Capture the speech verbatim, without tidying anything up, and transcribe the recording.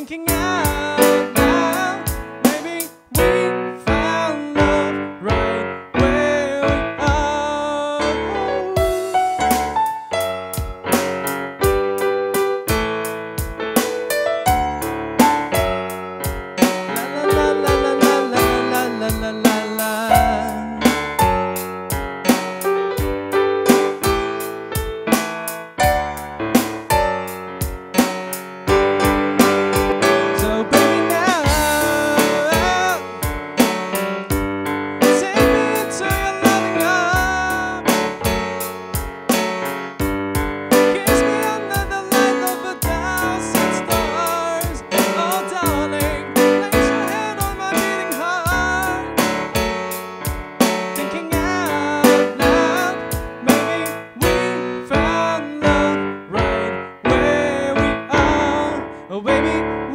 thinking out loud. Maybe we found love right where we are. La la la la la la la la la la. Oh baby